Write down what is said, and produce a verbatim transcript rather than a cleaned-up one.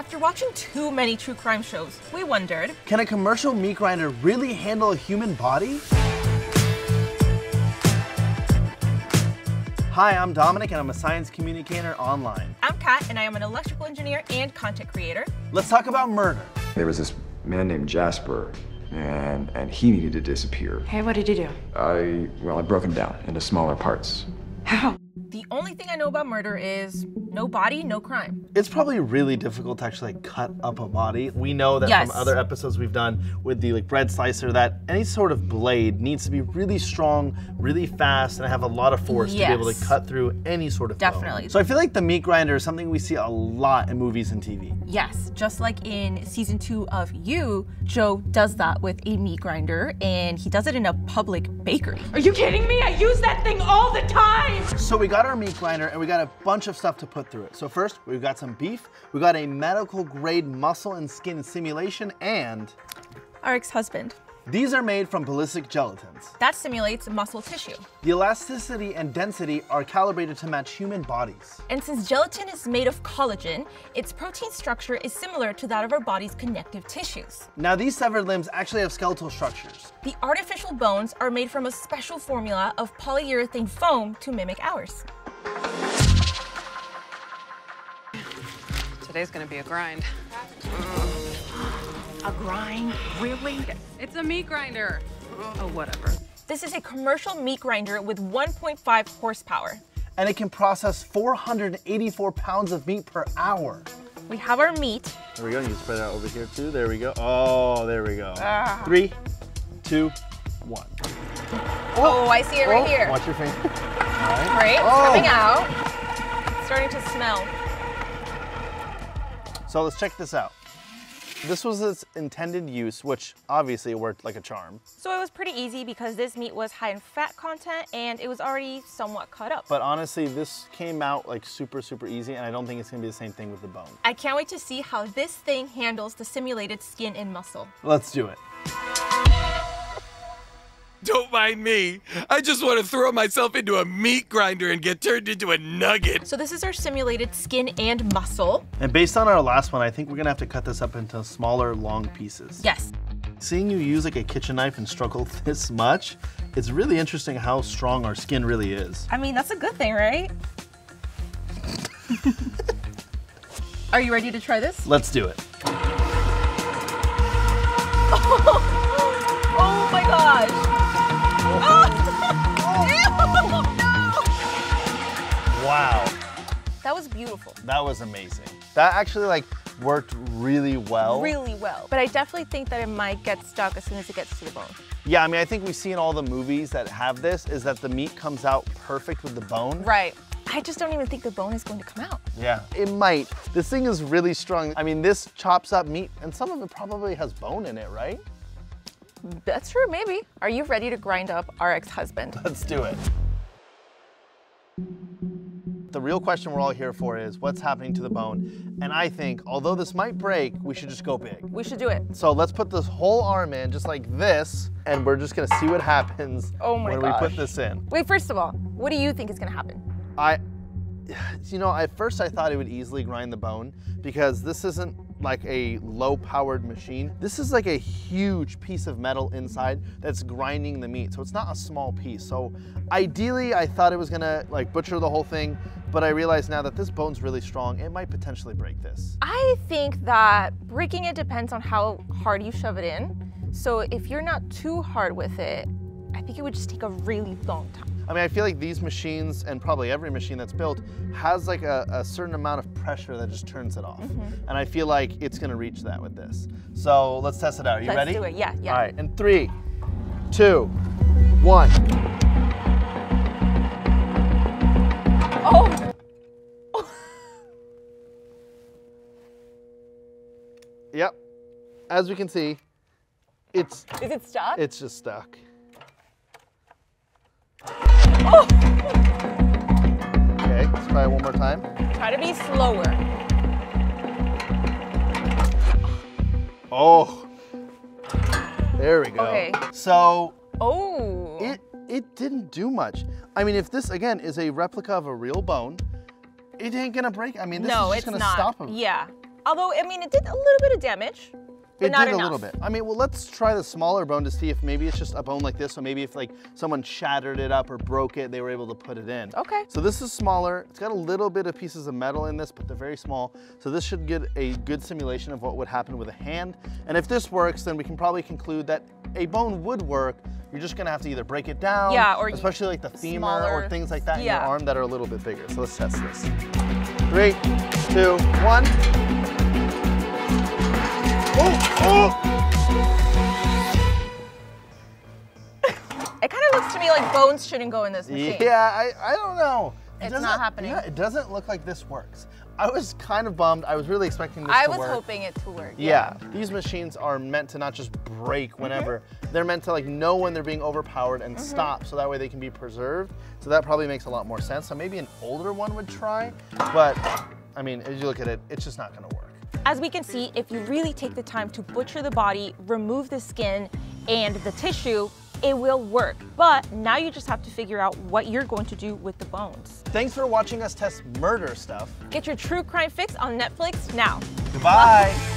After watching too many true crime shows, we wondered, can a commercial meat grinder really handle a human body? Hi, I'm Dominic and I'm a science communicator online. I'm Kat and I am an electrical engineer and content creator. Let's talk about murder. There was this man named Jasper, and and he needed to disappear. Hey, what did you do? I, well, I broke him down into smaller parts. How? The only thing I know about murder is no body, no crime. It's probably really difficult to actually like, cut up a body. We know that Yes. from other episodes we've done with the like bread slicer that any sort of blade needs to be really strong, really fast, and have a lot of force Yes. to be able to cut through any sort of Definitely. bone. So I feel like the meat grinder is something we see a lot in movies and T V. Yes, just like in season two of You, Joe does that with a meat grinder and he does it in a public bakery. Are you kidding me? I use that thing all the time! So we got our meat grinder and we got a bunch of stuff to put through it. So first, we've got some beef, we got a medical grade muscle and skin simulation, and Our ex-husband. these are made from ballistic gelatins. That simulates muscle tissue. The elasticity and density are calibrated to match human bodies. And since gelatin is made of collagen, its protein structure is similar to that of our body's connective tissues. Now these severed limbs actually have skeletal structures. The artificial bones are made from a special formula of polyurethane foam to mimic ours. Today's gonna be a grind. A grind? Really? It's a meat grinder. Oh, whatever. This is a commercial meat grinder with one point five horsepower. And it can process four hundred eighty-four pounds of meat per hour. We have our meat. There we go, you can spread it out over here too. There we go. Oh, there we go. Ah. Three, two, one. Oh, I see it right Oh, here. watch your finger. All right. Great, it's Oh. coming out. It's starting to smell. So let's check this out. This was its intended use, which obviously worked like a charm. So it was pretty easy because this meat was high in fat content and it was already somewhat cut up. But honestly, this came out like super, super easy, and I don't think it's gonna be the same thing with the bone. I can't wait to see how this thing handles the simulated skin and muscle. Let's do it. Don't mind me. I just want to throw myself into a meat grinder and get turned into a nugget. So this is our simulated skin and muscle. And based on our last one, I think we're gonna have to cut this up into smaller, long pieces. Yes. Seeing you use like a kitchen knife and struggle this much, it's really interesting how strong our skin really is. I mean, that's a good thing, right? Are you ready to try this? Let's do it. Oh my gosh. Wow, That was beautiful. that was amazing. That actually like worked really well. Really well. But I definitely think that it might get stuck as soon as it gets to the bone. Yeah, I mean, I think we see in all the movies that have this is that the meat comes out perfect with the bone. Right. I just don't even think the bone is going to come out. Yeah, it might. This thing is really strong. I mean, this chops up meat, and some of it probably has bone in it, right? That's true, maybe. Are you ready to grind up our ex-husband? Let's do it. The real question we're all here for is what's happening to the bone? And I think, although this might break, we should just go big. We should do it. So let's put this whole arm in just like this, and we're just gonna see what happens Oh my when gosh. we put this in. Wait, first of all, what do you think is gonna happen? I, you know, at first I thought it would easily grind the bone because this isn't like a low-powered machine. This is like a huge piece of metal inside that's grinding the meat, so it's not a small piece. So ideally, I thought it was gonna like butcher the whole thing, but I realize now that this bone's really strong, it might potentially break this. I think that breaking it depends on how hard you shove it in. So if you're not too hard with it, I think it would just take a really long time. I mean, I feel like these machines, and probably every machine that's built, has like a, a certain amount of pressure that just turns it off. Mm-hmm. And I feel like it's gonna reach that with this. So let's test it out. Are you Let's ready? do it, yeah, yeah. All right, in three, two, one. Oh! Yep. As we can see, it's Is it stuck? it's just stuck. Oh! Okay, let's try it one more time. Try to be slower. Oh, there we go. Okay. So Oh! it it didn't do much. I mean, if this again is a replica of a real bone, it ain't gonna break. I mean, this no, is just it's gonna not. stop him. Yeah. Although, I mean, it did a little bit of damage, but It not did a enough. little bit. I mean, well, let's try the smaller bone to see if maybe it's just a bone like this. So maybe if like someone shattered it up or broke it, they were able to put it in. Okay. So this is smaller. It's got a little bit of pieces of metal in this, but they're very small. So this should get a good simulation of what would happen with a hand. And if this works, then we can probably conclude that a bone would work. You're just gonna have to either break it down, Yeah, or especially like the femur smaller- or things like that in yeah. your arm that are a little bit bigger. So let's test this. Three, two, one. Oh, oh! It kind of looks to me like bones shouldn't go in this machine. Yeah, I, I don't know. It It's doesn't- not happening. Yeah, it doesn't look like this works. I was kind of bummed. I was really expecting this I to was work. hoping it to work. Yeah, these machines are meant to not just break whenever. Mm-hmm. They're meant to like know when they're being overpowered and Mm-hmm. stop, so that way they can be preserved. So that probably makes a lot more sense. So maybe an older one would try, but I mean, as you look at it, it's just not gonna work. As we can see, if you really take the time to butcher the body, remove the skin and the tissue, it will work. But now you just have to figure out what you're going to do with the bones. Thanks for watching us test murder stuff. Get your true crime fix on Netflix now. Goodbye.